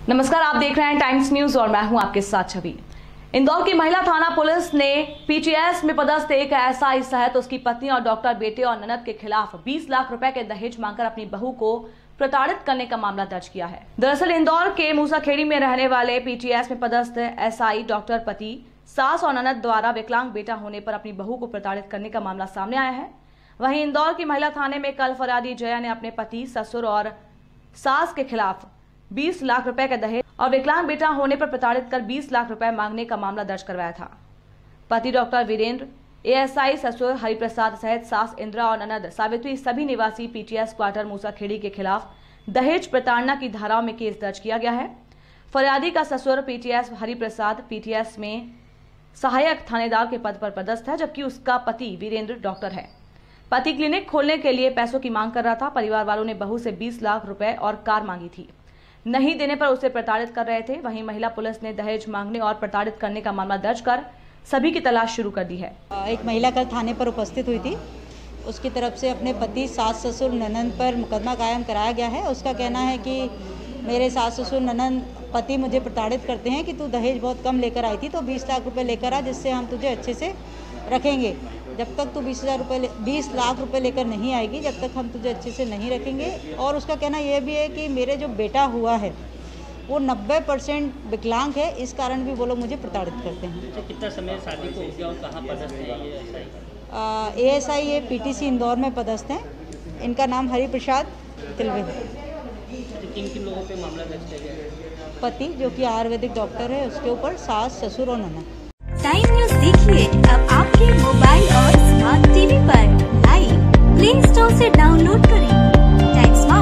नमस्कार, आप देख रहे हैं टाइम्स न्यूज और मैं हूं आपके साथ छवि। इंदौर की महिला थाना पुलिस ने पीटीएस में पदस्थ एक एसआई सहित उसकी पत्नी और डॉक्टर बेटे और ननद के खिलाफ 20 लाख रुपए के दहेज मांगकर अपनी बहू को प्रताड़ित करने का मामला दर्ज किया है। दरअसल इंदौर के मूसाखेड़ी में रहने वाले पीटीएस में पदस्थ एसआई डॉक्टर पति, सास और ननद द्वारा विकलांग बेटा होने पर अपनी बहू को प्रताड़ित करने का मामला सामने आया है। वहीं इंदौर की महिला थाने में कल फरियादी जया ने अपने पति, ससुर और सास के खिलाफ 20 लाख रुपए का दहेज और विकलांग बेटा होने पर प्रताड़ित कर 20 लाख रुपए मांगने का मामला दर्ज करवाया था। पति डॉक्टर वीरेंद्र, एएसआई ससुर हरिप्रसाद सहित सास इंदिरा और ननद सावित्री सभी निवासी पीटीएस क्वार्टर मूसाखेड़ी के खिलाफ दहेज प्रताड़ना की धाराओं में केस दर्ज किया गया है। फरियादी का ससुर पीटीएस हरिप्रसाद पीटीएस में सहायक थानेदार के पद पर पदस्थ है, जबकि उसका पति वीरेंद्र डॉक्टर है। पति क्लिनिक खोलने के लिए पैसों की मांग कर रहा था। परिवार वालों ने बहू से 20 लाख रुपए और कार मांगी थी। नहीं देने पर उसे प्रताड़ित कर रहे थे। वहीं महिला पुलिस ने दहेज मांगने और प्रताड़ित करने का मामला दर्ज कर सभी की तलाश शुरू कर दी है। एक महिला कल थाने पर उपस्थित हुई थी। उसकी तरफ से अपने पति, सास, ससुर, ननद पर मुकदमा कायम कराया गया है। उसका कहना है कि मेरे सास, ससुर, ननद, पति मुझे प्रताड़ित करते हैं कि तू दहेज बहुत कम लेकर आई थी, तो 20 लाख रुपए लेकर आ, जिससे हम तुझे अच्छे से रखेंगे। जब तक तू 20 लाख रुपए लेकर नहीं आएगी, जब तक हम तुझे अच्छे से नहीं रखेंगे। और उसका कहना यह भी है कि मेरे जो बेटा हुआ है वो 90% विकलांग है, इस कारण भी वो लोग मुझे प्रताड़ित करते हैं। तो कितना समय शादी को हो गया और कहाँ पदस्थ है ये एएसआई? एएसआई ये पीटीसी इंदौर में पदस्थ हैं। इनका नाम हरिप्रसाद तिलवे है। किन लोगों पे मामला दर्ज किया गया है? पति जो कि आयुर्वेदिक डॉक्टर है, उसके ऊपर सास, ससुर और ननद। टाइम न्यूज देखिए अब आपके मोबाइल और स्मार्ट टीवी पर। लाइव प्ले स्टोर से डाउनलोड करें टाइम्स।